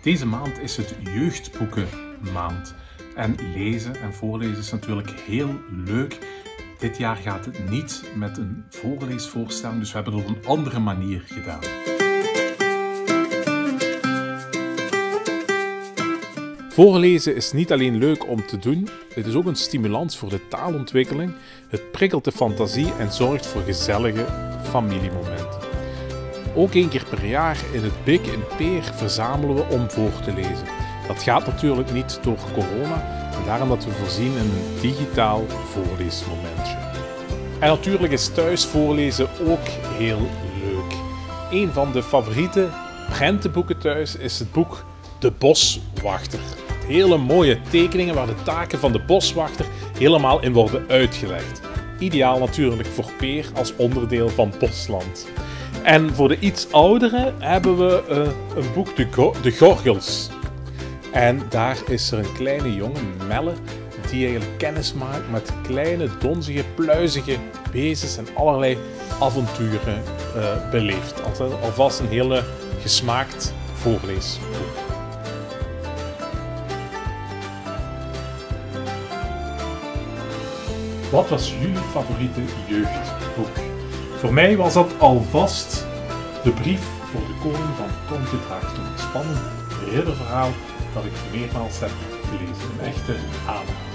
Deze maand is het jeugdboekenmaand. En lezen en voorlezen is natuurlijk heel leuk. Dit jaar gaat het niet met een voorleesvoorstelling, dus we hebben het op een andere manier gedaan. Voorlezen is niet alleen leuk om te doen, het is ook een stimulans voor de taalontwikkeling, het prikkelt de fantasie en zorgt voor gezellige familiemomenten. Ook 1 keer per jaar in het Bik in Peer verzamelen we om voor te lezen. Dat gaat natuurlijk niet door corona, en daarom dat we voorzien in een digitaal voorleesmomentje. En natuurlijk is thuis voorlezen ook heel leuk. Een van de favoriete prentenboeken thuis is het boek De Boswachter. Hele mooie tekeningen waar de taken van de boswachter helemaal in worden uitgelegd. Ideaal natuurlijk voor Peer als onderdeel van Bosland. En voor de iets ouderen hebben we een boek De Gorgels. En daar is er een kleine jongen, Melle, die eigenlijk kennis maakt met kleine, donzige, pluizige wezens en allerlei avonturen beleeft. Alvast een hele gesmaakt voorleesboek. Wat was jullie favoriete jeugdboek? Voor mij was dat alvast De Brief voor de Koning van Tontje Draagstoel. Een spannend ridderverhaal dat ik meermaals heb gelezen. Een echte aanrader.